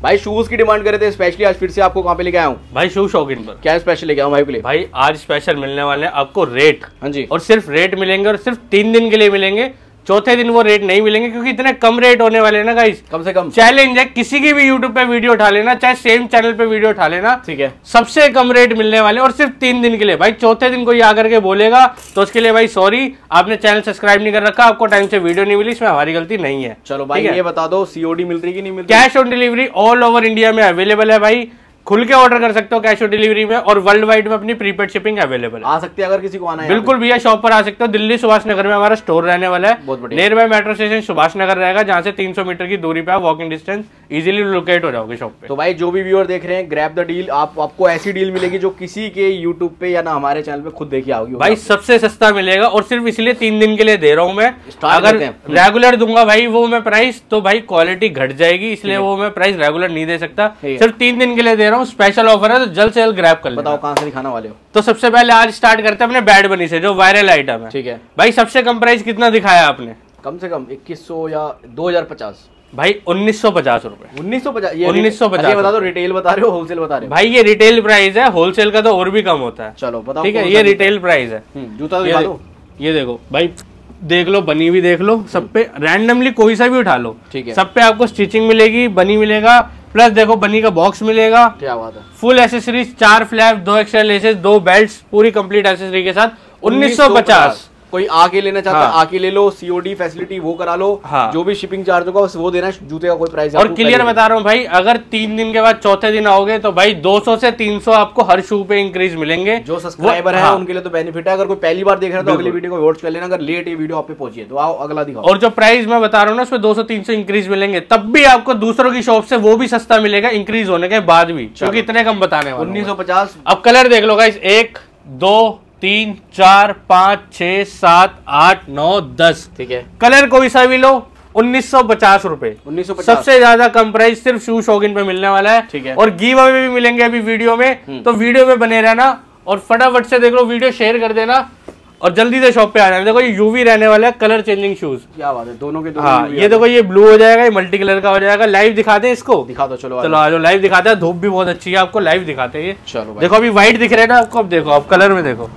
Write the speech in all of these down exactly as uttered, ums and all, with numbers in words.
भाई शूज की डिमांड करे थे स्पेशली, आज फिर से आपको कहाँ पे लेके आया हूँ भाई शू शौकीन पर। क्या स्पेशल लेके आया हूँ भाई के लिए? भाई आज स्पेशल मिलने वाले हैं आपको रेट। हाँ जी। और सिर्फ रेट मिलेंगे और सिर्फ तीन दिन के लिए मिलेंगे, चौथे दिन वो रेट नहीं मिलेंगे क्योंकि इतने कम रेट होने वाले हैं ना गाइस। कम से कम चैलेंज है, किसी की भी यूट्यूब पे वीडियो उठा लेना, चाहे सेम चैनल पे वीडियो उठा लेना, ठीक है, सबसे कम रेट मिलने वाले और सिर्फ तीन दिन के लिए। भाई चौथे दिन कोई आकर के बोलेगा तो उसके लिए भाई सॉरी, आपने चैनल सब्सक्राइब नहीं कर रखा, आपको टाइम से वीडियो नहीं मिली, इसमें हमारी गलती नहीं है। चलो भाई ये बता दो सीओडी मिल रही कि नहीं मिल रही? Cash on delivery all over India में अवेलेबल है भाई, खुल के ऑर्डर कर सकते हो कैश ऑन डिलीवरी में, और वर्ल्ड वाइड में अपनी प्रीपेड शिपिंग अवेलेबल है। आ सकते हैं अगर किसी को आना है? बिल्कुल भैया, शॉप पर आ सकते हो। दिल्ली सुभाष नगर में हमारा स्टोर रहने वाला है, बहुत बढ़िया। Nearby metro station Subhash Nagar रहेगा, जहां से तीन सौ मीटर की दूरी पे आप वॉकिंग डिस्टेंस इजीली लोकेट हो जाओगे शॉप पे। तो भाई जो भी व्यूअर देख रहे हैं, ग्रैब द डील, आप आपको ऐसी डील मिलेगी जो किसी के यूट्यूब पे या ना हमारे चैनल पे खुद देखी आओगी भाई, सबसे सस्ता मिलेगा और सिर्फ इसलिए तीन दिन के लिए दे रहा हूँ मैं। अगर रेगुलर दूंगा भाई वो मैं प्राइस, तो भाई क्वालिटी घट जाएगी, इसलिए वो मैं प्राइस रेगुलर नहीं दे सकता। सिर्फ तीन दिन के लिए दे रहा हूँ, स्पेशल ऑफर है, तो जल्द से जल्द ग्रैब कर लो। बताओ कहां से दिखाने वाले हो? तो सबसे पहले आज स्टार्ट करते हैं अपने बैड बनी से, जो वायरल आइटम है। ठीक है भाई, सबसे कम प्राइस कितना दिखाया आपने? कम से कम इक्कीस सौ या दो हजार पचास? भाई उन्नीस सौ पचास रुपए। उन्नीस सौ पचास? उन्नीस सौ पचास बता दो, रिटेल बता रहे हो होलसेल बता रहे हो? भाई ये रिटेल प्राइस है, होलसेल का तो और भी कम होता है। चलो बताओ। ठीक है, ये रिटेल प्राइस है। जूता तो दिखा दो। ये देखो भाई, देख लो, बनी हुई देख लो, सब पे रैंडमली कोई सा भी उठा लो, ठीक है, सब पे आपको स्टिचिंग मिलेगी, बनी मिलेगा, प्लस देखो बनी का बॉक्स मिलेगा। क्या बात है। फुल एसेसरीज, चार फ्लैप, दो एक्स्ट्रा लेसेस, दो बेल्ट्स, पूरी कंप्लीट एसेसरी के साथ उन्नीस सौ पचास। कोई आके लेना चाहता है, हाँ। आके ले लो, सीओडी फैसिलिटी वो करा लो। हाँ। जो भी शिपिंग चार्ज होगा बस वो देना, जूते का कोई प्राइस। और क्लियर बता रहा हूँ भाई, अगर तीन दिन के बाद चौथे दिन आओगे तो भाई दो सौ से तीन सौ आपको हर शू पे इंक्रीज मिलेंगे। जो सब्सक्राइबर है, हाँ। उनके लिए तो बेनिफिट है। अगर कोई पहली बार देख रहा है तो अगली वीडियो को वॉच कर लेना, अगर लेट ये वीडियो आप पे पहुंची है तो आओ अगला दिखाओ। और जो प्राइस मैं बता रहा हूँ ना, उसमें दो सौ तीन सौ इंक्रीज मिलेंगे, तब भी आपको दूसरों की शॉप से वो भी सस्ता मिलेगा इंक्रीज होने के बाद भी, क्योंकि इतने कम बताने वाले। उन्नीस सौ पचास। अब कलर देख लो गाइस, एक दो तीन चार पाँच छह सात आठ नौ दस, ठीक है, कलर कोई सा भी लो, उन्नीस सौ पचास रुपए। उन्नीस सौ पचास सबसे ज्यादा कम प्राइस सिर्फ शू शौकीन पे मिलने वाला है। ठीक है, और गिव अवे भी मिलेंगे अभी वीडियो में, तो वीडियो में बने रहना और फटाफट से देख लो, वीडियो शेयर कर देना और जल्दी से शॉप पे आ जाना। देखो ये यूवी रहने वाला है, कलर चेंजिंग शूज। क्या बात है, दोनों के दोनों। हाँ, ये देखो ये ब्लू हो जाएगा, ये मल्टी कलर का हो जाएगा। लाइव दिखाते हैं इसको, दिखा दो। चलो चलो आ जाओ, लाइव दिखाते हैं। धूप भी बहुत अच्छी है, आपको लाइव दिखाते हैं ये। चलो देखो अभी व्हाइट दिख रहा है ना आपको, अब देखो अब कलर में देखो,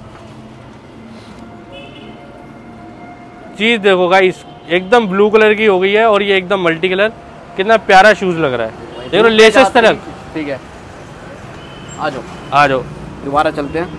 चीज देखो गाइस, एकदम ब्लू कलर की हो गई है और ये एकदम मल्टी कलर, कितना प्यारा शूज लग रहा है। देखो लेसेस तक। ठीक है, आ जाओ आ जाओ, दोबारा चलते हैं।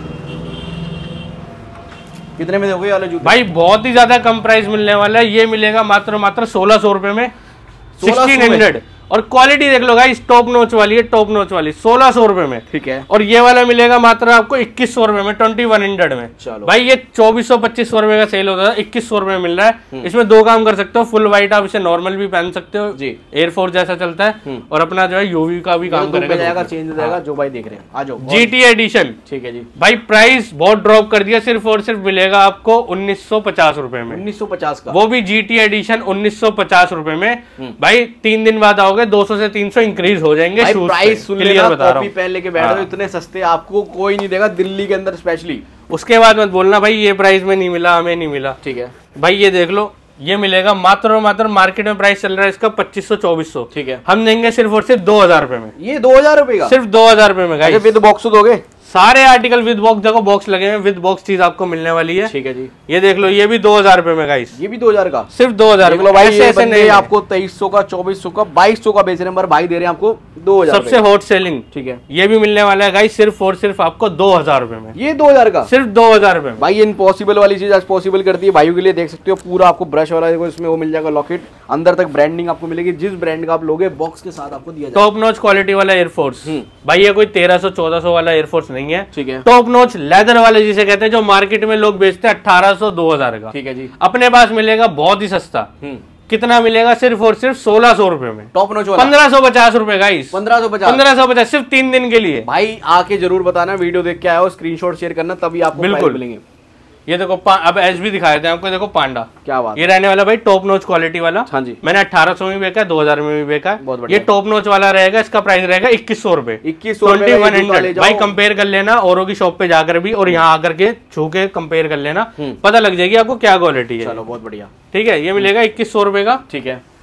कितने में दोगे वाले जूते? भाई बहुत ही ज्यादा कम प्राइस मिलने वाला है, ये मिलेगा मात्र मात्र सोलह सौ रुपए में, सिक्सटीन हंड्रेड। और क्वालिटी देख लो गाइस, टॉप नोच वाली है, टॉप नोच वाली, सोलह सौ रुपए में। ठीक है, और ये वाला मिलेगा मात्र आपको इक्कीस सौ रुपए में, ट्वेंटी वन हंड्रेड में। चलो भाई ये चौबीस सौ पच्चीस सौ रुपए का सेल होता था, इक्कीस सौ रुपए में मिल रहा है। इसमें दो काम कर सकते हो, फुल व्हाइट आप इसे नॉर्मल भी पहन सकते हो जी, एयरफोर्स जैसा चलता है, और अपना जो है यूवी का भी काम करेगा, जाएगा, चेंज हो जाएगा। जो भाई देख रहे हैं आ जाओ, जीटी एडिशन। ठीक है जी। भाई प्राइस बहुत ड्रॉप कर दिया, सिर्फ और सिर्फ मिलेगा आपको उन्नीस सौ पचास रुपए में। उन्नीस सौ पचास का, वो भी जीटी एडिशन उन्नीस सौ पचास रुपए में। भाई तीन दिन बाद आओगे, दो सौ से तीन सौ इंक्रीज हो जाएंगे। प्राइस सुन लेना, कॉपी पेन लेके बैठ जाओ, इतने सस्ते आपको कोई नहीं देगा दिल्ली के अंदर स्पेशली। उसके बाद मत बोलना भाई ये प्राइस में नहीं मिला, हमें नहीं मिला। ठीक है भाई ये देख लो, ये मिलेगा मात्र और मात्र, मार्केट में प्राइस चल रहा है इसका पच्चीस सौ चौबीस सौ। ठीक है, हम देंगे सिर्फ और सिर्फ दो हजार रुपए में। ये दो हजार रुपए का, सिर्फ दो हजार रुपए में गाइस। विद बॉक्स दोगे? सारे आर्टिकल विद बॉक्स, देखो बॉक्स लगे हैं, विद बॉक्स चीज आपको मिलने वाली है। ठीक है जी, ये देख लो, ये भी दो हजार रुपए में गाइस। ये भी दो हजार का, सिर्फ दो हजार रुपए भाई। ऐसे ऐसे नहीं, आपको तेईस सौ का, चौबीस सौ का, बाईस सौ का बेच रहे हैं, भाई दे रहे हैं आपको दो हजार। सबसे हॉट सेलिंग। ठीक है, ये भी मिलने वाला है गाइस, सिर्फ और सिर्फ आपको दो हजार रुपए में। ये दो हजार का, सिर्फ दो हजार रुपए में। भाई ये इम्पॉसिबल वाली चीज आज पॉसिबल कर दी है भाइयों के लिए। देख सकते हो पूरा आपको ब्रश वाला, देखो इसमें वो मिल जाएगा लॉकेट, अंदर तक ब्रांडिंग आपको मिलेगी, जिस ब्रांड का आप लोगे बॉक्स के साथ आपको दिया जाएगा। टॉप नॉच क्वालिटी वाला एयरफोर्स। भाई ये कोई तेरह सौ चौदह सौ वाला एयरफोर्स नहीं है। ठीक है, टॉप नॉच लेदर वाले जिसे कहते हैं, जो मार्केट में लोग बेचते हैं अठारह सौ दो हजार का। ठीक है जी, अपने पास मिलेगा बहुत ही सस्ता। कितना मिलेगा? सिर्फ और सिर्फ सोलह सौ रुपए में। टॉप नॉच वाला पंद्रह सौ पचास रुपए का, पंद्रह सौ पचास पंद्रह सौ पचास सिर्फ तीन दिन के लिए। भाई आके जरूर बताना, वीडियो देख के आए हो, स्क्रीनशॉट शेयर करना, तभी आपको बिल्कुल मिलेंगे। ये देखो, अब एच भी दिखाए थे आपको, देखो पांडा, क्या बात, ये रहने वाला भाई टॉप नोच क्वालिटी वाला। हाँ जी, मैंने अठारह सौ में बेचा, दो हजार में भी बेचा। बहुत ये टॉप नोच वाला रहेगा, इसका प्राइस रहेगा इक्कीस सौ रुपए, इक्कीस सौ भाई कंपेयर कर लेना औरों की शॉप पे जाकर भी, और यहाँ आकर के छू के कंपेयर कर लेना, पता लग जाएगी आपको क्या क्वालिटी है। चलो बहुत बढ़िया, ठीक है, ये मिलेगा इक्कीस सौ रुपए का। ठीक है,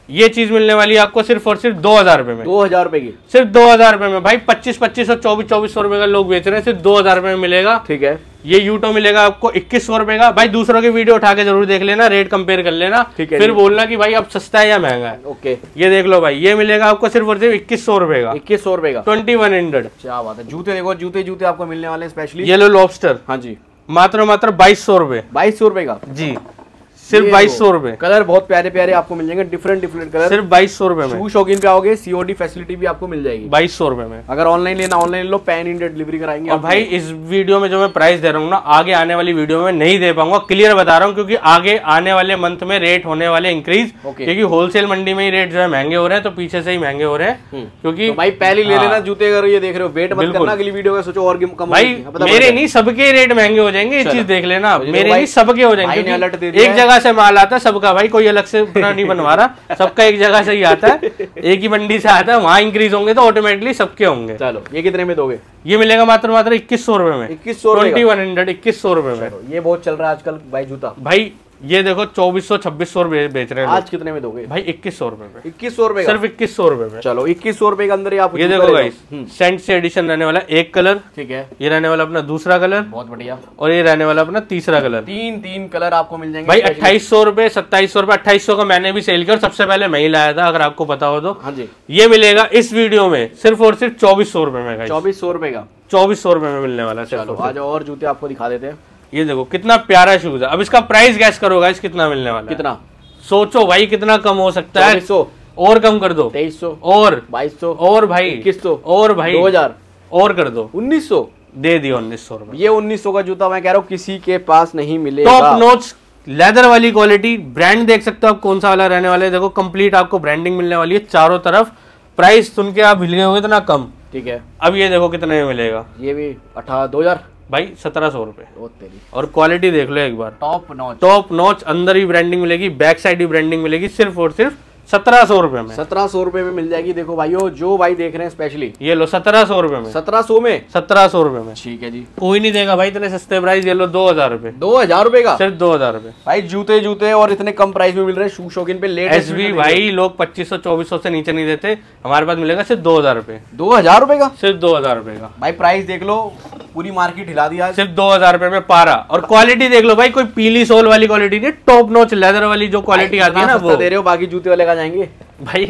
ये चीज मिलने वाली है आपको सिर्फ और सिर्फ दो हजार रुपए में। दो हजार रुपए की, सिर्फ दो हजार रुपए में भाई। पच्चीस पच्चीस और चौबीस चौबीस सौ रुपए का लोग बेच रहे हैं, सिर्फ दो हजार रुपए में मिलेगा। ठीक है, ये यूटो मिलेगा आपको इक्कीस सौ रुपए का। भाई दूसरों की वीडियो उठा के जरूर देख लेना, रेट कंपेयर कर लेना, ठीक है, फिर बोलना कि भाई अब सस्ता है या महंगा है। ओके, ये देख लो भाई, ये मिलेगा आपको सिर्फ और सिर्फ इक्कीस सौ रुपए का। इक्कीस सौ रुपए का ट्वेंटी वन हंड्रेड। क्या बात है। जूते देखो, जूते जूते आपको मिलने वाले हैं स्पेशली। येलो लॉबस्टर, हाँ जी, मात्र मात्र बाईस सौ रुपए। बाईस सौ रुपए का जी, सिर्फ बाईस सौ रुपए। कलर बहुत प्यारे प्यारे आपको मिल जाएंगे, डिफरेंट डिफरेंट कलर, सिर्फ बाईस सौ रुपए में। शू शौकीन पे आओगे, सीओडी फैसिलिटी भी आपको मिल जाएगी बाईस सौ रुपए में। अगर ऑनलाइन लेना ऑनलाइन लो, पैन इंडिया डिलीवरी कराएंगे। और भाई इस वीडियो में जो मैं प्राइस दे रहा हूँ ना, आगे आने वाली वीडियो में नहीं दे पाऊंगा, क्लियर बता रहा हूँ, क्योंकि आगे आने वाले मंथ में रेट होने वाले इंक्रीज, क्योंकि होलसेल मंडी में ही रेट जो है महंगे हो रहे हैं, तो पीछे से ही महंगे हो रहे हैं। क्योंकि भाई पहले ले लेना जूते, अगर ये देख रहे हो वेट मत करना, अगली वीडियो का सोचो और कम। भाई मेरे नहीं, सबके रेट महंगे हो जाएंगे, ये चीज देख लेना, मेरे नहीं सबके हो जाएंगे। एक जगह से माल आता है सबका भाई, कोई अलग से अपना नहीं बनवा रहा, सबका एक जगह से ही आता है, एक ही मंडी से आता है, वहां इंक्रीज होंगे तो ऑटोमेटिकली सबके होंगे। चलो, ये कितने में दोगे? ये मिलेगा मात्र मात्र इक्कीस सौ रुपए में। इक्कीस सौ ट्वेंटी वन हंड्रेड इक्कीस सौ रुपए में। ये बहुत चल रहा है आजकल भाई जूता। भाई ये देखो चौबीस सौ छब्बीस सौ रुपए बेच रहे हैं आज। कितने में दोगे भाई? इक्कीस सौ रुपए में। इक्कीस सौ रुपए, सिर्फ इक्कीस सौ रुपए में। चलो, इक्कीस सौ रुपए के अंदर आप ये देखो गाइस, सेंट से एडिशन रहने वाला एक कलर, ठीक है, ये रहने वाला अपना दूसरा कलर, बहुत बढ़िया, और ये रहने वाला अपना तीसरा कलर। तीन तीन कलर आपको मिल जाएंगे भाई। अट्ठाईस सौ रुपए, सत्ताईस सौ रुपए, अट्ठाईस सौ का मैंने भी सेल किया, सबसे पहले मैं ही लाया था, अगर आपको पता हो तो। हाँ जी, ये मिलेगा इस वीडियो में सिर्फ और सिर्फ चौबीस सौ रुपए में। चौबीस सौ रुपए का, चौबीस सौ रुपए में मिलने वाला है। चलो आज और जूते आपको दिखा देते हैं। ये देखो कितना प्यारा शूज है। अब इसका प्राइस गैस करो गाइस, कितना मिलने वाला है? कितना? सोचो भाई कितना कम हो सकता है। सौ और कम कर दो, तेईस सौ और बाईस सौ और भाई इक्कीस सौ और भाई दो हजार और कर दो, उन्नीस सौ दे दियो उन्नीस सौ रुपए। ये उन्नीस सौ का जूता मैं कह रहा हूँ किसी के पास नहीं मिलेगा। टॉप नॉच लेदर वाली क्वालिटी, ब्रांड देख सकते हो आप कौन सा वाला रहने वाला है। देखो कंप्लीट आपको ब्रांडिंग मिलने वाली है चारों तरफ। प्राइस सुन के आप हिल गए होंगे इतना कम। ठीक है, अब ये देखो कितने में मिलेगा। ये भी अठारह दो हजार भाई सत्रह सौ रुपए। तेरी और क्वालिटी देख लो एक बार, टॉप नॉच, टॉप नॉच, अंदर ही ब्रांडिंग मिलेगी, बैक साइड ही ब्रांडिंग मिलेगी, सिर्फ और सिर्फ सत्रह सौ रुपए में। सत्रह सौ रुपए में मिल जाएगी। देखो भाइयों, जो भाई देख रहे हैं स्पेशली, ये लो सत्रह सौ रुपए में। सत्रह सौ में, सत्रह सौ रुपए में। ठीक है जी, कोई नहीं देगा भाई इतने सस्ते प्राइस। ये लो दो हजार रुपए, दो हजार रुपए का, सिर्फ दो हजार रुपए। भाई जूते जूते और इतने कम प्राइस में मिल रहे हैं शू शौकीन पे। लेट एस बी भाई लोग पच्चीस सौ चौबीस सौ से नीचे नहीं देते, हमारे पास मिलेगा सिर्फ दो हजार रुपए। दो हजार रुपए का, सिर्फ दो हजार रुपए का। भाई प्राइस देख लो, पूरी मार्केट हिला दिया। सिर्फ दो हजार रुपए में पारा। और क्वालिटी देख लो भाई, कोई पीली सोल वाली क्वालिटी नहीं, टॉप नॉच लेदर वाली जो क्वालिटी आती है ना वो दे रहे हो। बाकी जूते वाले का जाएंगे भाई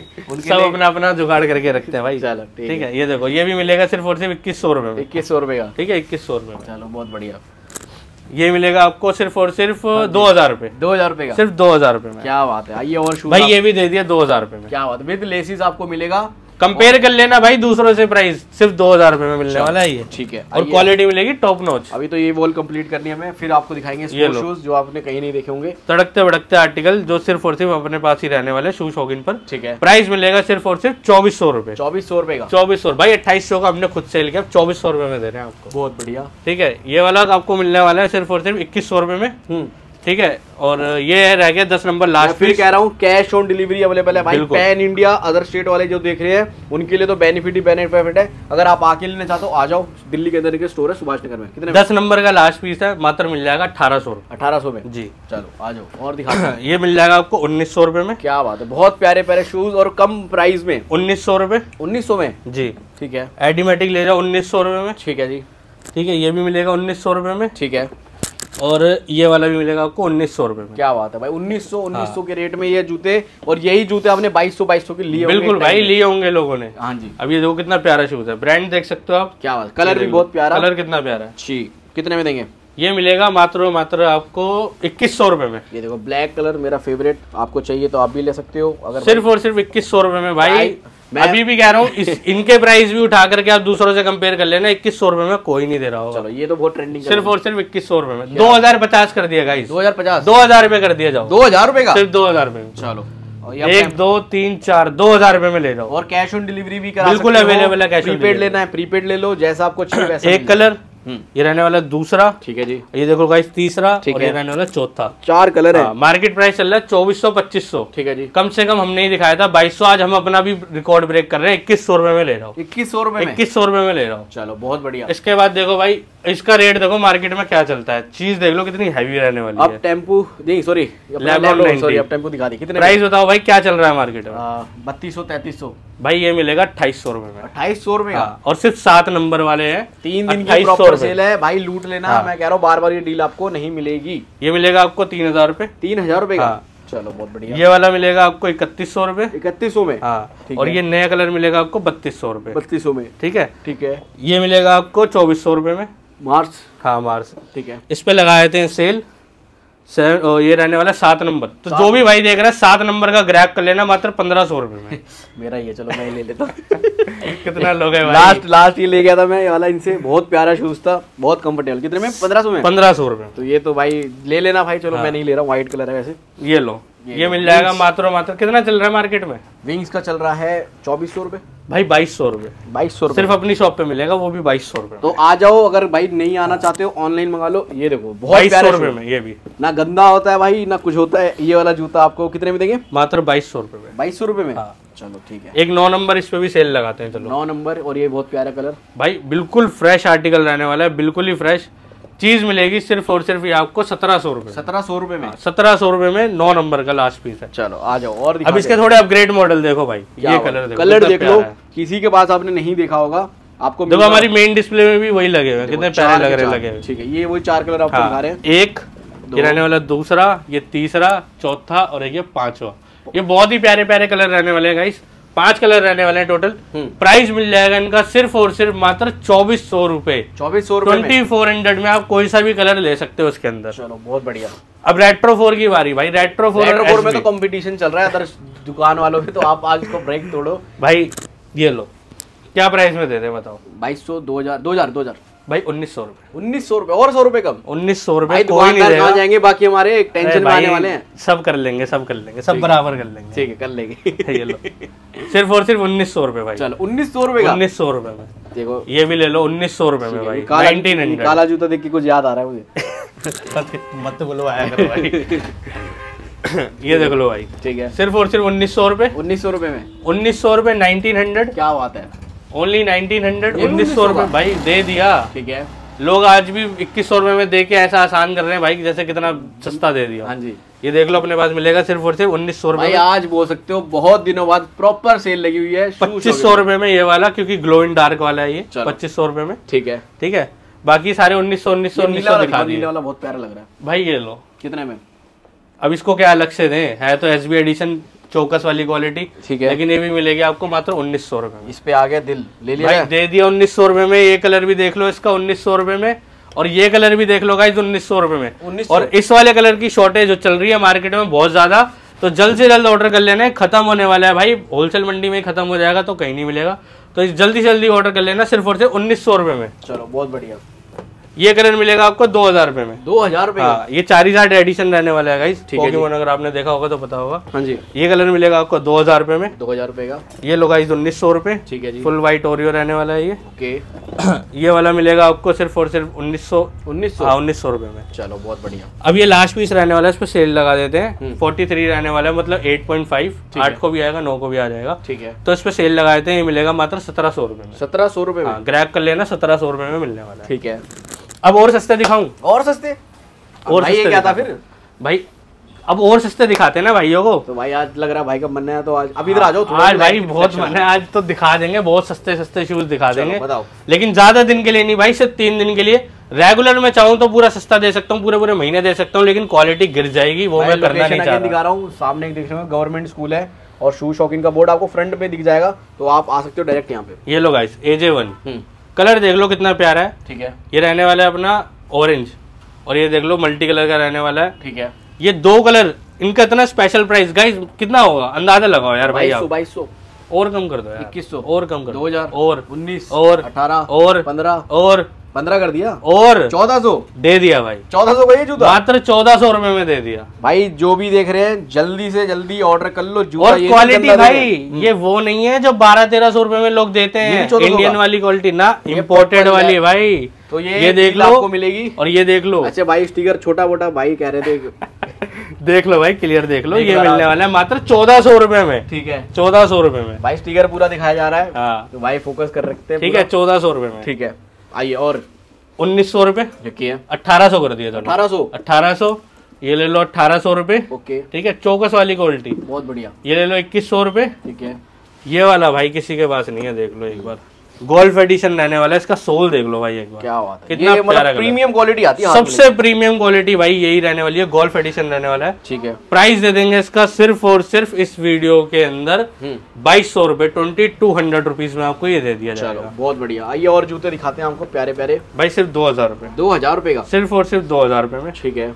सब अपना अपना जुगाड़ करके रखते हैं भाई। चलो ठीक है, ये देखो ये भी मिलेगा सिर्फ और सिर्फ इक्कीस सौ रुपए में। इक्कीस सौ रुपए का, ठीक है, इक्कीस सौ रुपए में। चलो बहुत बढ़िया। ये मिलेगा आपको सिर्फ और सिर्फ दो हजार रुपए। दो हजार रुपए का, सिर्फ दो हजार रुपए में। क्या बात है। आइए और शूज भाई ये भी दे दिया दो हजार रुपए में। क्या बात है, विद लेसिस आपको मिलेगा। कंपेयर कर लेना भाई दूसरों से, प्राइस सिर्फ दो हजार रुपए में मिलने वाला है ये। ठीक है, और क्वालिटी मिलेगी टॉप नॉच। अभी तो ये वॉल कंप्लीट करनी है हमें, फिर आपको दिखाएंगे स्पोर्ट शूज जो आपने कहीं नहीं देखे होंगे। तड़कते भड़कते आर्टिकल जो सिर्फ और सिर्फ अपने पास ही रहने वाले शू शौकीन पर। ठीक है, प्राइस मिलेगा सिर्फ और सिर्फ चौबीस सौ रुपए। चौबीस सौ रुपए का, चौबीस सौ भाई। अट्ठाईस सौ का हमने खुद सेल किया, चौबीस सौ रुपए में दे रहे हैं आपको। बहुत बढ़िया। ठीक है, ये वाला आपको मिलने वाला है सिर्फ और सिर्फ इक्कीस सौ रुपए में। ठीक है, और ये रह गया दस नंबर लास्ट। फिर कह रहा हूँ कैश ऑन डिलीवरी अवेलेबल है भाई। पैन इंडिया अदर स्टेट वाले जो देख रहे हैं उनके लिए तो बेनिफिट ही बेनिफिट है। अगर आप आके लेना चाहते हो आ जाओ, दिल्ली के अंदर के स्टोर है सुभाष नगर में। कितने? दस नंबर का लास्ट पीस है, मात्र मिल जाएगा अठारह सौ रुपए। अठारह सौ में जी। चलो आ जाओ और दिखा। ये मिल जाएगा आपको उन्नीस सौ रुपए में। क्या बात है, बहुत प्यारे प्यारे शूज और कम प्राइस में। उन्नीस सौ रुपए, उन्नीस सौ में जी। ठीक है, एडिमेटिक ले जाओ उन्नीस सौ रुपए में। ठीक है जी, ठीक है, ये भी मिलेगा उन्नीस सौ रुपए में। ठीक है, और ये वाला भी मिलेगा आपको उन्नीस सौ रुपए में। क्या बात है भाई, उन्नीस सौ उन्नीस सौ के रेट में ये जूते। और यही जूते आपने बाईस सौ बाईस सौ के लिए बिल्कुल भाई लिए होंगे लोगों ने। हाँ जी। अब ये देखो कितना प्यारा शूज है, ब्रांड देख सकते हो आप। क्या बात, कलर भी बहुत प्यारा, कलर कितना प्यारा है। ठीक, कितने में देंगे? ये मिलेगा मात्र मात्र आपको इक्कीस सौ रुपए में। ये देखो ब्लैक कलर मेरा फेवरेट, आपको चाहिए तो आप भी ले सकते हो। अगर सिर्फ और सिर्फ इक्कीस सौ रुपए में भाई। मैं अभी भी कह रहा हूँ इनके प्राइस भी उठा करके आप दूसरों से कंपेयर कर लेना, इक्कीस सौ रुपए में कोई नहीं दे रहा होगा। चलो ये तो बहुत ट्रेंडिंग। सिर्फ और सिर्फ इक्कीस सौ रुपए में। दो हजार पचास कर दिया गाइस, दो हजार पचास, दो हजार रुपए कर दिया जाओ। दो हजार रुपए का, सिर्फ दो हजार रुपए में। चलो एक दो तीन चार, दो हजार रुपए में ले जाओ। और कैश ऑन डिलीवरी भी करा बिल्कुल अवेलेबल है। कैश प्रीपेड लेना है प्रीपेड ले लो, जैसा आपको चाहिए वैसा। एक कलर ये रहने वाला दूसरा, ठीक है जी। ये देखो गाइस तीसरा, और ये रहने वाला चौथा। चार कलर है। मार्केट प्राइस चल रहा है चौबीस सौ पच्चीस सौ, ठीक है जी। कम से कम हमने ही दिखाया था बाईस सौ, आज हम अपना भी रिकॉर्ड ब्रेक कर रहे हैं, इक्कीस सौ रुपए में ले रहा हूँ। इक्कीस सौ रुपए इक्कीस सौ रुपए में ले रहा हूँ। चलो बहुत बढ़िया। इसके बाद देखो भाई इसका रेट देखो मार्केट में क्या चलता है, चीज देख लो कितनी हैवी रहने वाली है। अब टेम्पू नहीं, सॉरी सॉरी अब टेम्पू दिखा दी। कितने प्राइस बताओ भाई क्या चल रहा है मार्केट में? बत्तीस सौ तैतीस सौ भाई ये मिलेगा अट्ठाईस सौ रुपए में। अट्ठाईस सौ रुपए का, और सिर्फ सात नंबर वाले हैं। तीन दिन की प्रॉपर सेल है भाई, लूट लेना। मैं कह रहा हूँ बार बार ये डील आपको नहीं मिलेगी। ये मिलेगा आपको तीन हजार रुपए। तीन हजार रुपए का, चलो बहुत बढ़िया। ये वाला मिलेगा आपको इकतीस सौ रुपए। इकतीस सौ में, हाँ। और ये नया कलर मिलेगा आपको बत्तीस सौ रुपए। बत्तीस सौ में, ठीक है ठीक है। ये मिलेगा आपको चौबीस सौ रुपए में। मार्च, हाँ मार्च, ठीक है। इस पे लगाए थे सेल। ये रहने वाला सात नंबर। तो जो भी भाई देख रहा है सात नंबर का ग्रैब कर लेना मात्र पंद्रह सौ रुपए में। मेरा ये, चलो मैं ले लेता कितना लोग है भाई? लास्ट लास्ट ये ले गया था मैं, ये वाला इनसे, बहुत प्यारा शूज था, बहुत कंफर्टेबल। कितने में? पंद्रह सौ में। पंद्रह सौ रुपए। तो ये तो भाई ले लेना भाई। चलो मैं नहीं ले रहा हूँ, व्हाइट कलर है वैसे। ये लो, ये, ये मिल जाएगा मात्र मात्र। कितना चल रहा है मार्केट में? विंग्स का चल रहा है चौबीस सौ रुपए भाई। बाईस सौ रुपए। बाईस सौ सिर्फ अपनी शॉप पे मिलेगा, वो भी बाईस सौ रुपए। तो आ जाओ, अगर भाई नहीं आना चाहते हो ऑनलाइन मंगा लो। ये देखो बहुत बाईस सौ रुपए में, ये भी ना गंदा होता है भाई ना कुछ होता है। ये वाला जूता आपको कितने में देंगे? मात्र बाईस सौ रुपए में। बाईस सौ रुपए में, हाँ। चलो ठीक है। एक नौ नंबर इस पे भी सेल लगाते हैं। चलो नौ नंबर, और ये बहुत प्यारा कलर भाई, बिल्कुल फ्रेश आर्टिकल रहने वाला है, बिल्कुल ही फ्रेश चीज मिलेगी। सिर्फ और सिर्फ ये आपको सत्रह सौ रुपए। सत्रह सौ रुपए में, सत्रह सौ रुपए में नौ नंबर का लास्ट पीस है। चलो आ जाओ और अब इसके थोड़े अपग्रेड मॉडल देखो भाई। ये कलर देखो, कलर देख लो, किसी के पास आपने नहीं देखा होगा, आपको देखो हमारी मेन डिस्प्ले में भी वही लगे हुए, कितने प्यारे लग रहे लगे हुए। ठीक है, ये वही चार कलर आपको दिखा रहे हैं। एक ये रहने वाला, दूसरा, ये तीसरा, चौथा और ये पांचवा। ये बहुत ही प्यारे प्यारे कलर रहने वाले हैं गाइस। पांच कलर रहने वाले हैं टोटल। प्राइस मिल जाएगा इनका सिर्फ और सिर्फ मात्र चौबीस सौ रुपए। चौबीस सौ रुपए ट्वेंटी फोर हंड्रेड में आप कोई सा भी कलर ले सकते हो इसके अंदर। चलो बहुत बढ़िया। अब रेट्रो फोर की बारी भाई। रेट्रो फोर रेट्रो फोर में तो कंपटीशन चल रहा है अदर दुकान वालों में, तो आप आज इसको ब्रेक तोड़ो भाई। ये लो, क्या प्राइस में दे दे बताओ? बाईस सौ, दो हजार, दो हजार, दो हजार भाई। उन्नीस सौ रुपए। उन्नीस सौ रुपए और सौ रुपए कम। उन्नीस सौ रुपए कोई नहीं देगा। जाएंगे बाकी हमारे एक टेंशन में आने वाले हैं। सब कर लेंगे, सब कर लेंगे, सब बराबर कर लेंगे। ठीक है, कर लेंगे। ये लो, सिर्फ और सिर्फ उन्नीस सौ रुपए भाई। चलो उन्नीस सौ रुपए का, उन्नीस सौ रुपए में देखो। ये भी ले लो उन्नीस सौ रुपए में भाई। Nineteen hundred. काला जूता देख के कुछ याद आ रहा है मुझे। मत बोलो आया करो भाई। ये देख लो भाई। ठीक है, सिर्फ और सिर्फ उन्नीस सौ रुपए। उन्नीस सौ रुपए में, उन्नीस सौ रुपए, नाइनटीन हंड्रेड। क्या बात है, ओनली नाइनटीन हंड्रेड। उन्नीस सौ रुपए भाई दे दिया। ठीक है, लोग आज भी इक्कीस सौ रुपए में दे के ऐसा आसान कर रहे हैं भाई, जैसे कितना सस्ता दे दिया। हाँ जी, ये देख लो अपने पास मिलेगा सिर्फ और सिर्फ उन्नीस सौ रुपए। आज बोल सकते हो बहुत दिनों बाद प्रॉपर सेल लगी हुई है। पच्चीस सौ रुपए में ये वाला, क्योंकि ग्लो इन डार्क वाला है ये। पच्चीस सौ रुपए में। ठीक है ठीक है, बाकी सारे उन्नीस सौ उन्नीस सौ उन्नीस सौ दिखा दिए। वाला बहुत प्यारा लग रहा है भाई। ये लो, कितने में? अब इसको क्या अलग से दें, है तो एस बी एडिशन चौकस वाली क्वालिटी। ठीक है, लेकिन ये भी मिलेगी आपको मात्र उन्नीस सौ रुपए में। इस पे आ गया दिल, ले लिया भाई, दे दिया उन्नीस सौ रुपए में। ये कलर भी देख लो इसका उन्नीस सौ रुपए में, और ये कलर भी देख लो गाइस उन्नीस सौ रुपए में। और इस वाले कलर की शॉर्टेज जो चल रही है मार्केट में बहुत ज्यादा, तो जल्द से जल्द ऑर्डर कर लेना है। खत्म होने वाला है भाई, होलसेल मंडी में खत्म हो जाएगा तो कहीं नहीं मिलेगा। तो जल्दी से जल्दी ऑर्डर कर लेना सिर्फ और सिर्फ उन्नीस सौ रुपए में। चलो बहुत बढ़िया। ये कलर मिलेगा आपको दो हजार रुपए में। दो हजार रुपए? हाँ, ये चारिजार्ड एडिशन रहने वाला है गाइस। पोकेमॉन अगर आपने देखा होगा तो पता होगा। हाँ जी, ये कलर मिलेगा आपको दो हजार रुपए में। दो हजार रुपए का। ये लो गाइस उन्नीस सौ रुपए। ठीक है जी, फुल व्हाइट ओरियो रहने वाला है ये। ओके। ये वाला मिलेगा आपको सिर्फ और सिर्फ उन्नीस सौ। उन्नीस सौ हाँ, उन्नीस सौ रुपए में। चलो बहुत बढ़िया। अब ये लास्ट पीस रहने वाला है, इस पे सेल लगा देते हैं। फोर्टी थ्री रहने वाला है, मतलब एट पॉइंट फाइव। आठ को भी आएगा, नौ को भी आ जाएगा। ठीक है, तो इस पे सेल लगा देते हैं। ये मिलेगा मात्र सत्रह सौ रुपए में। सत्रह सौ रुपए में ग्रैब कर लेना, सत्रह सौ रुपए में मिलने वाला है। ठीक है, अब और सस्ते दिखाऊं? और सस्ते? और भाई ये क्या था फिर भाई? अब और सस्ते दिखाते हैं ना भाइयों को। तो भाई आज लग रहा है भाई का मन है, तो आज अब इधर आ जाओ। आज भाई बहुत मन है, आज तो दिखा देंगे, बहुत सस्ते सस्ते शूज दिखा देंगे। बताओ, लेकिन ज्यादा दिन के लिए नहीं भाई, सिर्फ तीन दिन के लिए। रेगुलर में चाहूँ तो पूरा सस्ता दे सकता हूँ, पूरे पूरे महीने दे सकता हूँ, लेकिन क्वालिटी गिर जाएगी, वो मैं करना नहीं चाह रहा। दिखा रहा हूँ, सामने एक देख रहे हो गवर्नमेंट स्कूल है, और शू शॉकिंग का बोर्ड आपको फ्रंट पे दिख जाएगा, तो आप आ सकते हो डायरेक्ट यहाँ पे। ये लो गाइस, एजे वन। कलर देख लो कितना प्यारा है। ठीक है, ये रहने वाला है अपना ऑरेंज, और ये देख लो मल्टी कलर का रहने वाला है। ठीक है, ये दो कलर, इनका इतना स्पेशल प्राइस गाइस कितना होगा अंदाजा लगाओ यार भाई आप। बाईस सौ और कम कर दो यार, इक्कीस सौ और कम कर दो, दो हजार और उन्नीस और अठारह और पंद्रह और पंद्रह कर दिया और चौदह सौ दे दिया भाई। चौदह सौ का ये जूता मात्र चौदह सौ रुपए में दे दिया भाई। जो भी देख रहे हैं जल्दी से जल्दी ऑर्डर कर लो जूता। और क्वालिटी भाई ये वो नहीं है जो बारह तेरह सौ रुपए में लोग देते हैं, इंडियन वाली क्वालिटी ना, इम्पोर्टेड वाली भाई। तो ये, ये देख लो आपको मिलेगी। और ये देख लो। अच्छा भाई स्टिकर छोटा मोटा भाई कह रहे थे देख लो भाई, क्लियर देख लो, ये मिलने वाला है मात्र चौदह सौ रुपए में। ठीक है, चौदह सौ रुपए में भाई स्टिकर पूरा दिखाया जा रहा है। हाँ तो भाई फोकस कर रखते हैं। ठीक है, चौदह सौ रुपए में। ठीक है, आइए और उन्नीस सौ रुपए, अठारह सौ कर दिया। अठारह सौ अठारह सौ ये ले लो, अठारह सौ रुपए। ओके ठीक है, चौकस वाली क्वालिटी बहुत बढ़िया। ये ले लो इक्कीस सौ रुपए। ठीक है, ये वाला भाई किसी के पास नहीं है, देख लो एक बार, गोल्फ एडिशन रहने वाला है। इसका सोल देख लो भाई एक बार, क्या बात है, कितना प्यारा प्रीमियम क्वालिटी आती है। सबसे प्रीमियम क्वालिटी भाई यही रहने वाली है, गोल्फ एडिशन रहने वाला है। ठीक है, प्राइस दे देंगे इसका सिर्फ और सिर्फ इस वीडियो के अंदर बाईस सौ रुपए, ट्वेंटी टू हंड्रेड रुपीज में आपको ये दे दिया जाएगा। चलो बहुत बढ़िया। आइए और जूते दिखाते हैं आपको प्यारे प्यारे भाई, सिर्फ दो हजार रुपए। दो हजार रुपए का, सिर्फ और सिर्फ दो हजार रुपए में। ठीक है,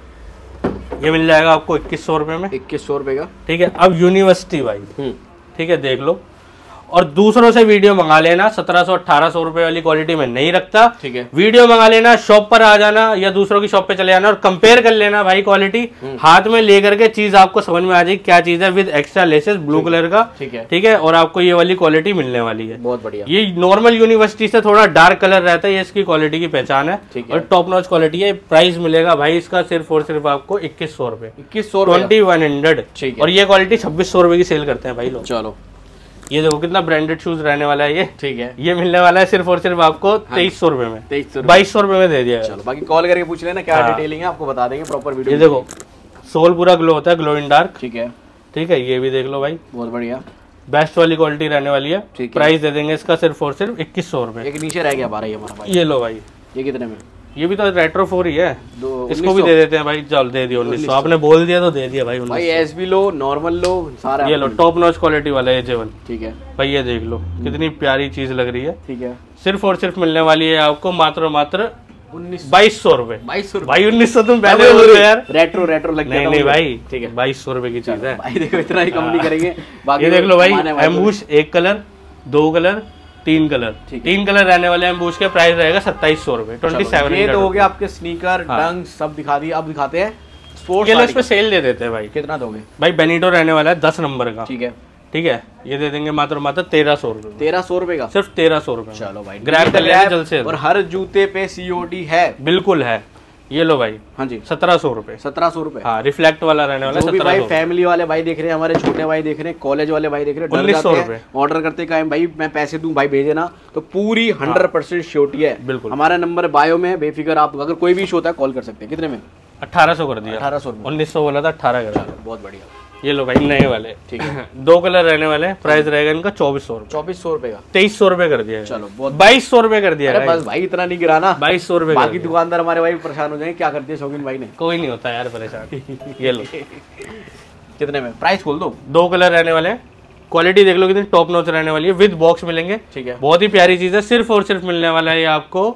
ये मिल जाएगा आपको इक्कीस सौ रुपए में। इक्कीस सौ रुपए का। ठीक है, अब यूनिवर्सिटी भाई, ठीक है देख लो, और दूसरों से वीडियो मंगा लेना, सत्रह सौ अठारह सौ रुपए वाली क्वालिटी में नहीं रखता। ठीक है, वीडियो मंगा लेना, शॉप पर आ जाना या दूसरों की शॉप पे चले जाना और कंपेयर कर लेना भाई, क्वालिटी हाथ में लेकर के चीज आपको समझ में आ जाएगी क्या चीज है, with extra laces blue colour का। ठीक है, ठीक है, और आपको ये वाली क्वालिटी मिलने वाली है। बहुत बढ़िया। ये नॉर्मल यूनिवर्सिटी से थोड़ा डार्क कलर रहता है, ये इसकी क्वालिटी की पहचान है और टॉप नॉच क्वालिटी है। प्राइस मिलेगा भाई इसका सिर्फ और सिर्फ आपको इक्कीस सौ रुपए, इक्कीस सौ ट्वेंटी वन हंड्रेड। और ये क्वालिटी छब्बीस सौ रुपए की सेल करते हैं भाई लोग। चलो ये देखो कितना ब्रांडेड शूज रहने वाला है ये। ठीक है, ये मिलने वाला है सिर्फ और सिर्फ आपको तेईस सौ रुपए में, तेईस सौ बाईस सौ रुपए में दे दिया। चलो बाकी कॉल करके पूछ लेना क्या डिटेलिंग है, आपको बता देंगे प्रॉपर वीडियो। ये देखो सोल पूरा ग्लो होता है, ग्लो इन डार्क। ठीक है, ठीक है, ये भी देख लो भाई, बहुत बढ़िया, बेस्ट वाली क्वालिटी रहने वाली है। प्राइस दे देंगे इसका सिर्फ और सिर्फ इक्कीस सौ रुपए। एक नीचे रह गया बारह, ये हमारा भाई। ये लो भाई, ये कितने में? ये भी तो रेट्रो फोर ही है, इसको भी दे देते हैं भाई। चल दे दिया उन्नीस सौ, आपने बोल दिया तो दे दिया भाई। भाई एस भी लो, नॉर्मल लो, सारा ये लो टॉप नॉच क्वालिटी वाला है जेवन। ठीक है भाई, ये देख लो कितनी प्यारी चीज लग रही है। ठीक है, सिर्फ और सिर्फ मिलने वाली है आपको मात्र मात्र बाईस सौ रुपए। बाईस सौ भाई, उन्नीस सौ तुम पहले बोल रहे यार, रेट्रो रेट्रो लग नहीं नहीं भाई, ठीक है, बाईस सौ रुपए की चीज है भाई। देखो इतना ही कम नहीं करेंगे। ये देख लो भाई, एम्बूश एक कलर, दो कलर, तीन कलर, तीन कलर रहने वाले एम्बूश के प्राइस रहेगा सत्ताईस सौ रुपए, ट्वेंटी सेवन। ये तो हो गया आपके स्नीकर डंक सब दिखा दिए। अब दिखाते हैं स्पोर्ट्स पे सेल दे देते हैं भाई। कितना दोगे भाई? बेनीटो रहने वाला है दस नंबर का। ठीक है, ठीक है, ये दे देंगे मात्र मात्र तेरह सौ रुपए। तेरह सौ रुपए का, सिर्फ तेरह सौ रुपए। चलो भाई, ग्रैब कर लेना जल्द से। और हर जूते पे सीओडी है? बिल्कुल है। ये लो भाई, हाँ जी, सत्रह सौ रुपए। सत्रह सौ रुपए, हाँ, रिफ्लेक्ट वाला रहने वाला है। भाई फैमिली वाले भाई देख रहे हैं, हमारे छोटे भाई देख रहे हैं, कॉलेज वाले भाई देख रहे हैं, उन्नीस सौ रुपए ऑर्डर करते का भाई मैं पैसे दूं भाई भेजे ना, तो पूरी हंड्रेड परसेंट श्योरिटी है। बिल्कुल, हमारा नंबर बायो में, बेफिक्र आप अगर कोई भी इशू होता है कॉल कर सकते हैं। कितने में? अठारह सौ कर दिया। अठारह सौ, उन्नीस सौ बोला था, अठारह कर दिया। बहुत बढ़िया। ये लो भाई नए वाले, ठीक है, दो कलर रहने वाले, प्राइस रहेगा इनका चौबीस सौ चौबीस सौ रुपए का, तेईस सौ रुपए कर दिया। चलो बहुत, बाईस सौ रुपए कर दिया। बस भाई इतना नहीं गिराना, बाईस सौ रुपए। बाकी दुकानदार हमारे भाई परेशान हो जाएंगे, क्या करते हैं शौकीन भाई ने? कोई नहीं होता यार परेशान। ये लो कितने में? प्राइस खोल दो। दो कलर रहने वाले हैं, क्वालिटी देख लो कितनी टॉप नॉच रहने वाली है, विद बॉक्स मिलेंगे। ठीक है, बहुत ही प्यारी चीज है। सिर्फ और सिर्फ मिलने वाला है आपको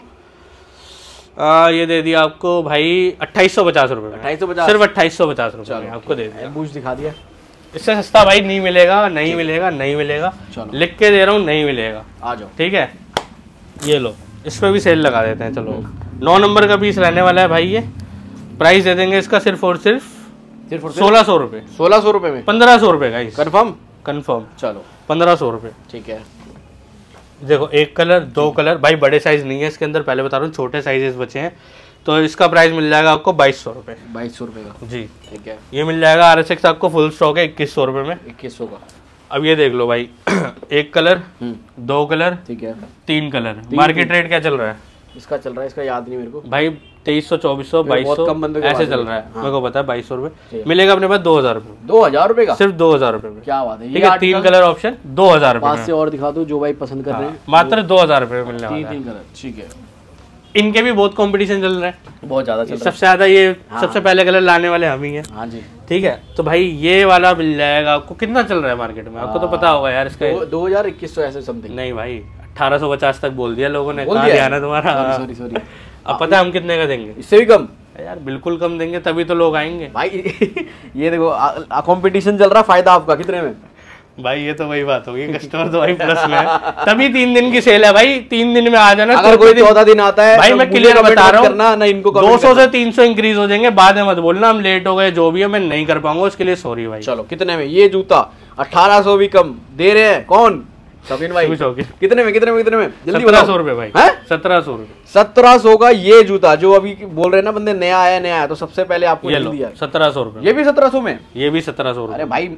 आ, ये दे दिया आपको भाई अट्ठाईस सौ पचास रुपए में। अट्ठाईस सौ पचास, सिर्फ अट्ठाईस सौ पचास रुपए में आपको दे दिया। बूझ दिखा दिया। इससे सस्ता भाई नहीं मिलेगा, नहीं मिलेगा, नहीं मिलेगा। लिख के दे रहा हूँ, नहीं मिलेगा। आ जाओ, ठीक है। ये लो, इस पे भी सेल लगा देते हैं। चलो, नौ नंबर का पीस रहने वाला है भाई। ये प्राइस दे देंगे इसका सिर्फ और सिर्फ सिर्फ सोलह सौ रुपए। सोलह सौ रुपए में पंद्रह सौ रुपए का। कंफर्म? कंफर्म। चलो, पंद्रह सौ रुपए। ठीक है, देखो एक कलर, दो कलर भाई, बड़े साइज नहीं है इसके अंदर, पहले बता रहा हूँ, छोटे साइजेस बचे हैं। तो इसका प्राइस मिल जाएगा आपको बाईस सौ रुपए। बाईस सौ रुपए का जी, ठीक है। ये मिल जाएगा आर एस एक्स आपको फुल स्टॉक है इक्कीस सौ रुपए में। इक्कीस सौ का। अब ये देख लो भाई, एक कलर, दो कलर, ठीक है, तीन कलर। मार्केट रेट क्या चल रहा है इसका? चल रहा है इसका याद नहीं मेरे को भाई, तेईस सौ, चौबीस सौ, बाईस सौ ऐसे चल रहा है। हाँ। मेरे को पता है बाईस सौ रुपए मिलेगा अपने पास। दो हजार रुपए, दो हजार रुपए का, सिर्फ दो हजार रुपए में। क्या बात है, ठीक है। तीन कलर ऑप्शन दो हजार रुपए। पास से और दिखा दो जो भाई पसंद कर रहे हैं, मात्र दो हजार रुपए में मिलने वाला है। तीन कलर, ठीक है। इनके भी बहुत कंपटीशन चल रहा है, बहुत ज्यादा चल रहा है। सबसे ज्यादा ये हाँ। सबसे पहले कलर लाने वाले हम ही हैं। हाँ जी, ठीक है। तो भाई ये वाला मिल जाएगा आपको। कितना चल रहा है मार्केट में आपको तो पता होगा यार इसका? दो हजार इक्कीस सौ ऐसे समथिंग। नहीं भाई, अठारह सौ पचास तक बोल दिया लोगों ने। कहाँ ध्यान है तुम्हारा? Sorry sorry. अब पता है हम कितने का देंगे? इससे भी कम यार, बिल्कुल कम देंगे, तभी तो लोग आएंगे भाई। ये देखो कंपटीशन चल रहा है, फायदा आपका। कितने में? भाई ये तो वही बात होगी, कस्टमर तो भाई प्लस में है। तभी तीन दिन की सेल है भाई, तीन दिन में आ जाना। अगर कोई चौदह दिन आता है भाई, मैं क्लियर बता रहा हूँ, ना इनको दो सौ से तीन सौ इंक्रीज हो जाएंगे, बाद में मत बोलना हम लेट हो गए, जो भी है मैं नहीं कर पाऊंगा, उसके लिए सॉरी भाई। चलो कितने में ये जूता? अठारह सौ भी कम दे रहे हैं कौन? सफीन भाई कितने में कितने में कितने में जल्दी सत्रह सौ रुपए भाई, सत्रह सौ रुपए सत्रह सौ का ये जूता जो अभी बोल रहे हैं ना बंदे, नया आया नया आया, तो सबसे पहले आपको ये दिया सत्रह सौ रुपए। ये भी सत्रह सौ में? ये भी सत्रह सौ। अरे भाई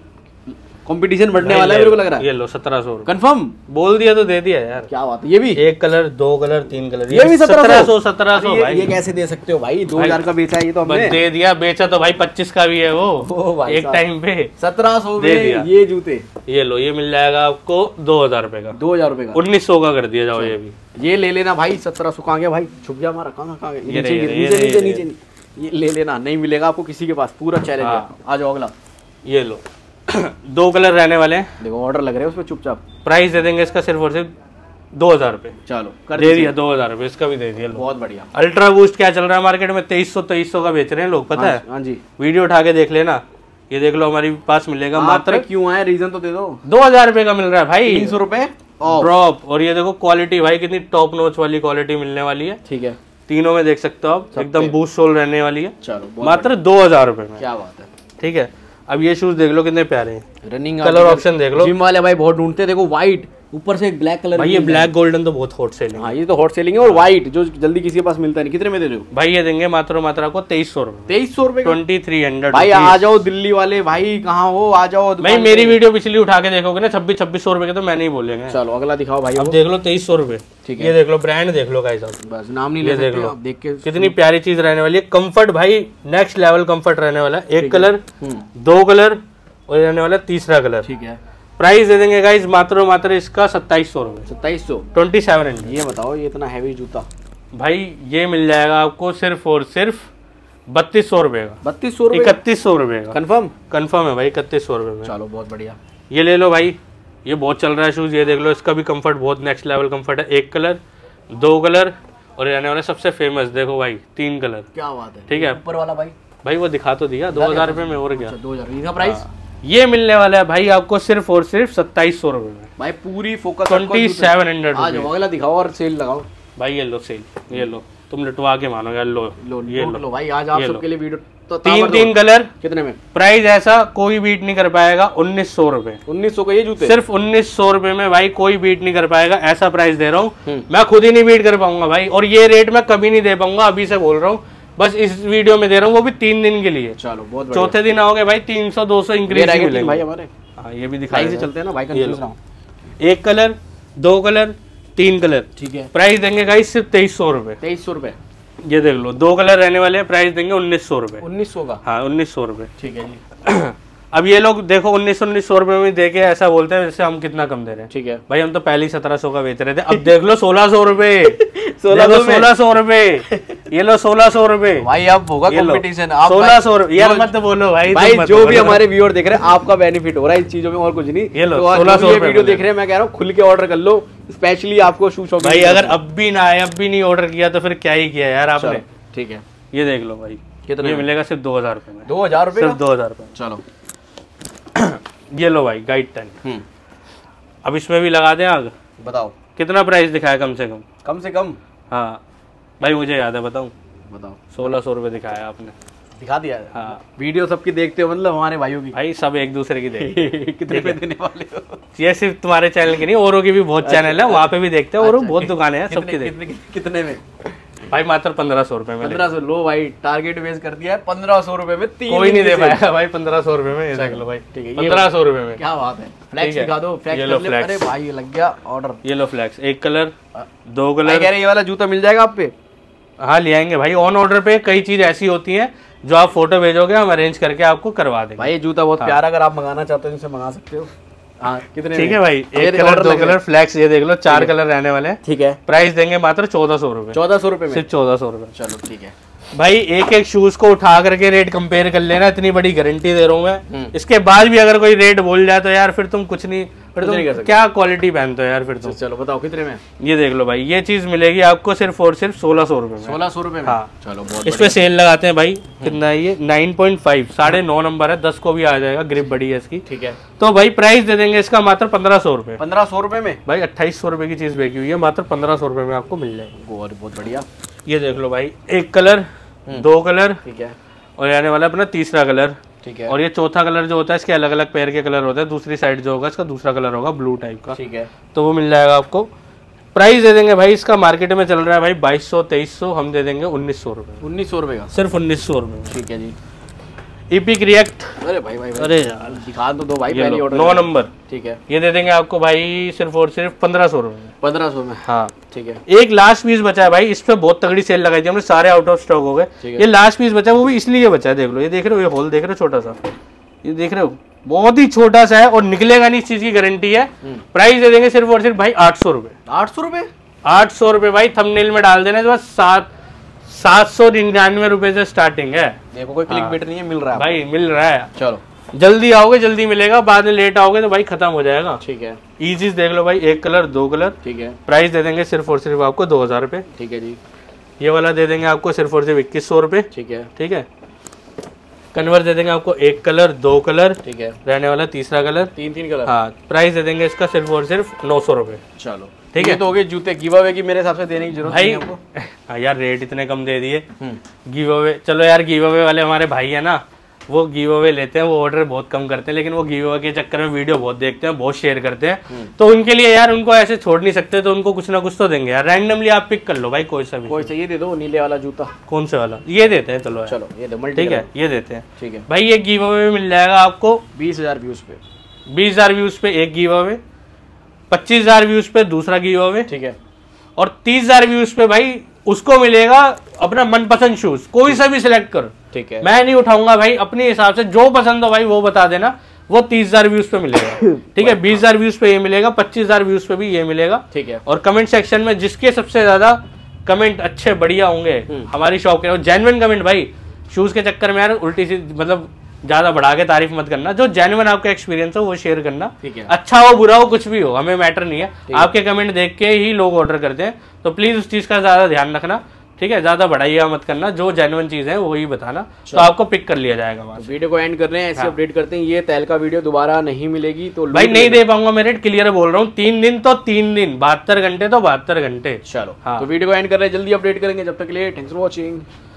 कंपटीशन बढ़ने वाला है मेरे को लग रहा है। ये लो सत्रह सौ कंफर्म बोल दिया तो दे दिया यार। क्या बात है, ये भी एक कलर दो कलर तीन कलर, ये भी सत्रह सौ सत्रह सौ भाई। ये कैसे दे सकते हो भाई? दो हजार का बेचा है ये तो हमने। दे दिया, बेचा तो भाई पच्चीस का भी है वो एक टाइम पे। सत्रह सौ में ये जूते, ये लो, ये मिल जाएगा आपको दो हजार रुपए का। दो हजार रुपए का उन्नीस सौ का कर दिया जाओ। ये भी ये ले लेना भाई। सत्रह सौ कहाँ गया भाई? छुप गया हमारा, कहाँ कहाँ गया? नीचे नीचे नीचे ये ले लेना, नहीं मिलेगा आपको किसी के पास, पूरा चैलेंज है। आ जाओ अगला, ये लो दो कलर रहने वाले हैं। देखो ऑर्डर लग रहे हैं उसमें चुपचाप। प्राइस दे देंगे इसका सिर्फ और सिर्फ दो हजार रुपए। चलो कर दे दिया, दो हजार रुपए इसका भी दे दिया। बहुत बढ़िया। अल्ट्रा बूस्ट क्या चल रहा है मार्केट में? तेईस सौ तेईस सौ का बेच रहे हैं लोग, पता है? हाँ जी, वीडियो उठा के देख लेना। ये देख लो हमारे पास मिलेगा मात्र, क्यों आए रीजन तो दे दो। दो हजार रुपए का मिल रहा है भाई, तीन सौ रुपए ड्रॉप। और ये देखो क्वालिटी भाई कितनी टॉप नॉच वाली क्वालिटी मिलने वाली है। ठीक है, तीनों में देख सकते हो आप, एकदम बूस्ट सोल रहने वाली है। चलो मात्र दो हजार रुपए में। क्या बात है। ठीक है, अब ये शूज देख लो कितने प्यारे हैं, रनिंग कलर ऑप्शन देख लो। जिम वाले भाई बहुत ढूंढते हैं। देखो व्हाइट, ऊपर से एक ब्लैक कलर। भाई ये ब्लैक गोल्डन तो बहुत हॉट सेलिंग। हाँ ये तो हॉट सेलिंग है, और व्हाइट जो जल्दी किसी के पास मिलता नहीं। कितने में दे रहे हो भाई? ये देंगे मात्र मात्र आपको तेईस सौ रुपए। तेईस सौ रुपए ट्वेंटी थ्री हंड्रेड भाई। आ जाओ दिल्ली वाले भाई, कहाँ हो? आ जाओ भाई, मेरी वीडियो पिछली उठा के देखोगे ना, छब्बीस छब्बीस सौ रुपए के तो मैं नहीं बोलेंगे। चलो अगला दिखाओ भाई। अब देख लो तेईस सौ रुपए। ठीक है, ये देख लो, ब्रांड देख लो गाइस, बस नाम नहीं ले सकते। देख लो, देख के कितनी प्यारी चीज रहने वाली है। कंफर्ट भाई नेक्स्ट लेवल कंफर्ट रहने वाला है। एक कलर, दो कलर और रहने वाला तीसरा कलर। ठीक है, प्राइस दे देंगे गाइस मात्र मात्र इसका सत्ताईस सौ रुपए। सत्ताईस सौ ट्वेंटी सेवन हंड्रेड। ये बताओ, ये इतना हैवी जूता भाई ये मिल जाएगा आपको सिर्फ और सिर्फ बत्तीस सौ रुपए का। बत्तीस सौ रुपए इकतीस सौ रुपए का। कंफर्म? कंफर्म है भाई, इकतीस सौ रुपए में। चलो बहुत बढ़िया। ये ले लो भाई, ये बहुत चल रहा है शूज। ये देख लो, इसका भी कंफर्ट बहुत नेक्स्ट लेवल कंफर्ट है। एक कलर, दो कलर और रहने वाला सबसे फेमस देखो भाई, तीन कलर। क्या बात है। ठीक है, ऊपर वाला भाई भाई वो दिखा तो दिया, दो हजार रुपए में और क्या। दो हजार इसका प्राइस? ये मिलने वाला है भाई आपको सिर्फ और सिर्फ सत्ताईस सौ रुपए में भाई। पूरी फोकस ट्वेंटी सेवन हंड्रेड। अगला दिखाओ और सेल लगाओ भाई। ये लो सेल, ये लो, तुम लटवा के मानोगे। लो लो ये लो, लो भाई, आज आप सबके लिए वीडियो तो तीन तीन कलर। कितने में? प्राइस ऐसा कोई बीट नहीं कर पाएगा, उन्नीस सौ रुपए। उन्नीस सौ का ये जूते सिर्फ उन्नीस सौ रुपए में भाई, कोई बीट नहीं कर पाएगा। ऐसा प्राइस दे रहा हूँ, मैं खुद ही नहीं बीट कर पाऊंगा भाई। और ये रेट मैं कभी नहीं दे पाऊंगा, अभी से बोल रहा हूँ। बस इस वीडियो में दे रहा हूँ, वो भी तीन दिन के लिए। चलो बहुत, चौथे दिन आओगे भाई तीन सौ दो सौ इंक्रीज मिलेंगे भाई हमारे। हाँ ये भी दिखाई से चलते हैं ना भाई। एक कलर, दो कलर, तीन कलर। ठीक है, प्राइस देंगे गाइस सिर्फ तेईस सौ रुपए। तेईस सौ रुपए। ये देख लो, दो कलर रहने वाले हैं। प्राइस देंगे उन्नीस सौ रुपए। उन्नीस सौ का? हाँ उन्नीस सौ रुपए। ठीक है जी। अब ये लोग देखो उन्नीस उन्नीस सौ रुपए में देके ऐसा बोलते हैं जैसे हम कितना कम दे रहे हैं। ठीक है भाई, हम तो पहले ही सत्रह सौ का बेच रहे थे। अब देख लो सोलह सौ रुपए। सोलह सोलह सौ रुपए। ये लो सोलह सौ रुपए भाई। अब होगा कंपटीशन। सोलह सौ रुपए यार, मत बोलो भाई। भाई जो भी हमारे व्यूअर देख रहे हैं, आपका बेनिफिट हो रहा है इस चीजों में, और कुछ नहीं। ये लो सोलह सौ रुपए वीडियो देख रहे हैं, मैं कह रहा हूँ खुल के ऑर्डर कर लो, स्पेशली आपको शू शॉपिंग। भाई अगर अब भी ना आए, अब भी नहीं ऑर्डर किया तो फिर क्या ही किया यार आपने। ठीक है, ये देख लो भाई, कितना ये मिलेगा सिर्फ दो हजार रुपए में। दो हजार रुपए सिर्फ दो हजार रुपए। चलो ये लो भाई, गाइड टेन। अब इसमें भी लगा दें आग। बताओ कितना प्राइस दिखाया कम से कम? कम से कम हाँ भाई मुझे याद है, बताऊं? बताओ। सोलह सौ रुपए दिखाया आपने। दिखा दिया है? हाँ। वीडियो सबकी देखते हो मतलब हमारे भाइयों की? भाई सब एक दूसरे की देखते। कितने पे देने वाले हो? ये सिर्फ तुम्हारे चैनल की नहीं, औरों की भी बहुत चैनल है, वहाँ पे भी देखते हैं। और बहुत दुकानें हैं, सबकी देखते। कितने में? भाई मात्र पंद्रह सौ रुपए में। पंद्रह सौ लो भाई, टारगेट बेस कर दिया है। पंद्रह सौ रुपए में तीन कोई नहीं दे पाएगा भाई पंद्रह सौ रुपए में। ये देख लो भाई, ठीक है, पंद्रह सौ रुपए में। क्या बात है। फ्लैक्स दिखा दो, फ्लैक्स कर ले। अरे भाई ये लग गया ऑर्डर। ये लो फ्लैक्स, एक कलर, दो कलर। कह रहे ये वाला जूता मिल जाएगा आप पे? हाँ ले आएंगे भाई। ऑन ऑर्डर पे कई चीज ऐसी होती है जो आप फोटो भेजोगे, हम अरेंज करके आपको करवा देंगे। भाई ये जूता बहुत प्यारा, अगर आप मंगाना चाहते हो इनसे मंगा सकते हो। हाँ कितने? ठीक है भाई, एक कलर, दो कलर, फ्लैक्स। ये देख लो चार कलर रहने वाले हैं। ठीक है, प्राइस देंगे मात्र चौदह सौ रुपए। चौदह सौ रुपए में? सिर्फ चौदह सौ रुपए। चलो ठीक है। भाई एक एक शूज को उठा करके रेट कंपेयर कर लेना, इतनी बड़ी गारंटी दे रहा हूँ मैं। इसके बाद भी अगर कोई रेट बोल जाए तो यार फिर तुम कुछ नहीं, फिर तुम क्या क्वालिटी पहनते हो यार फिर तुम। चलो बताओ कितने में? ये देख लो भाई, ये चीज मिलेगी आपको सिर्फ और सिर्फ सोलह सौ रुपए में। सोलह सौ रुपए में? हाँ चलो बहुत इस पे सेल लगाते हैं भाई। कितना है ये? नाइन पॉइंट फाइव, साढ़े नौ नंबर है, दस को भी आ जाएगा, ग्रिप बड़ी है इसकी। ठीक है, तो भाई प्राइस दे देंगे इसका मात्र पंद्रह सौ रुपए। पंद्रह सौ रुपए में भाई अट्ठाईस सौ रुपए की चीज बेची हुई है, मात्र पंद्रह सौ रुपए में आपको मिल जाएगी। और बहुत बढ़िया। ये देख लो भाई, एक कलर, दो कलर, ठीक है, और आने वाला अपना तीसरा कलर। ठीक है, और ये चौथा कलर जो होता है इसके अलग अलग पैर के कलर होते हैं। दूसरी साइड जो होगा इसका दूसरा कलर होगा ब्लू टाइप का। ठीक है, तो वो मिल जाएगा आपको। प्राइस दे देंगे भाई, इसका मार्केट में चल रहा है भाई बाईस सौ तेईस सौ, हम दे देंगे उन्नीस सौ रुपए। उन्नीस सौ रुपए का? सिर्फ उन्नीस सौ रुपए। ठीक है जी। इपिक रिएक्ट, अरे भाई भाई, भाई अरे यार दिखा दो, दो भाई पहली ऑर्डर नौ नंबर। ठीक है, ये दे देंगे आपको भाई सिर्फ और सिर्फ पंद्रह सौ रुपए में। पंद्रह सौ में? हाँ ठीक है। एक लास्ट पीस बचा है भाई, इस पे बहुत तगड़ी सेल लगाई थी हमने, सारे आउट ऑफ स्टॉक हो गए। ये लास्ट पीस बचा है, वो भी इसलिए बचा है, देख लो, ये देख रहे हो, ये होल देख रहे हो छोटा सा, ये देख रहे हो बहुत ही छोटा सा है और निकलेगा नहीं, इस चीज की गारंटी है। प्राइस दे देंगे सिर्फ और सिर्फ भाई आठ सौ रुपए। आठ सौ रुपए? आठ सौ रुपए भाई, थंबनेल में डाल देना, बस सात सात सौ निन्यानवे रुपए से स्टार्टिंग है। देखो कोई क्लिक बेट नहीं है, मिल रहा है भाई, मिल रहा है। चलो जल्दी आओगे जल्दी मिलेगा, बाद में लेट आओगे तो भाई खत्म हो जाएगा। ठीक है, ई चीज देख लो भाई, एक कलर, दो कलर। ठीक है, प्राइस दे देंगे सिर्फ और सिर्फ आपको दो हजार रुपए। ठीक है जी। ये वाला दे देंगे आपको सिर्फ और सिर्फ इक्कीस सौ रुपए। ठीक है, ठीक है। कन्वर्स दे देंगे आपको एक कलर, दो कलर, ठीक है, रहने वाला तीसरा कलर, तीन तीन कलर। हाँ, प्राइस दे देंगे इसका सिर्फ और सिर्फ नौ सौ रुपए। चलो ठीक है। तो हो गए जूते। गिव अवे की मेरे हिसाब से देने की जरूरत भाई नहीं है हमको। हाँ यार, रेट इतने कम दे दिए। गिव अवे, चलो यार, गिव अवे वाले हमारे भाई है ना, वो गिव अवे लेते हैं, वो ऑर्डर बहुत कम करते हैं, लेकिन वो गिव अवे के चक्कर में वीडियो बहुत देखते हैं, बहुत शेयर करते हैं, तो उनके लिए यार उनको ऐसे छोड़ नहीं सकते, तो उनको कुछ ना कुछ तो देंगे यार। रैंडमली आप पिक कर लो भाई, कोई सा भी, कोई सा। ये दे दो नीले वाला जूता। कौन से वाला? ये देते हैं। चलो चलो ये दो मल्टी। ठीक है, ये देते हैं। ठीक है भाई, ये गिव अवे मिल जाएगा आपको बीस हजार व्यूज पे। बीस हजार व्यूज पे एक गिव अवे, पच्चीस हजार व्यूज पे दूसरा गिव अवे। ठीक है, और तीस हजार व्यूज पे भाई उसको मिलेगा अपना मनपसंद शूज, कोई सा भी सिलेक्ट कर। ठीक है, मैं नहीं उठाऊंगा भाई, अपने हिसाब से जो पसंद हो भाई वो बता देना, वो तीस हजार व्यूज पे मिलेगा। ठीक है, बीस हजार व्यूज पे ये मिलेगा, पच्चीस हजार व्यूज पे भी ये मिलेगा। ठीक है। और कमेंट सेक्शन में जिसके सबसे ज्यादा कमेंट अच्छे बढ़िया होंगे हमारी शॉप के, और जेन्युइन कमेंट भाई, शूज के चक्कर में यार उल्टी सी मतलब ज्यादा बढ़ा के तारीफ मत करना, जो जेन्युइन आपका एक्सपीरियंस हो वो शेयर करना। ठीक है, अच्छा हो बुरा हो कुछ भी हो, हमें मैटर नहीं है, आपके कमेंट देख के ही लोग ऑर्डर करते हैं, तो प्लीज उस चीज का ज्यादा ध्यान रखना। ठीक है, ज्यादा बढ़ाइएगा मत करना, जो जेन्युइन चीज है वही बताना, तो आपको पिक कर लिया जाएगा। तो वीडियो को एंड कर रहे हैं, ऐसे अपडेट करते हैं, ये तैल का वीडियो दोबारा नहीं मिलेगी तो भाई नहीं दे पाऊंगा, मैं रेट क्लियर बोल रहा हूँ, तीन दिन तो तीन दिन, बहत्तर घंटे तो बहत्तर घंटे। चलो हाँ। तो वीडियो को एंड कर रहे हैं, जल्दी अपडेट करेंगे, जब तक के लिए थैंक्स फॉर वॉचिंग।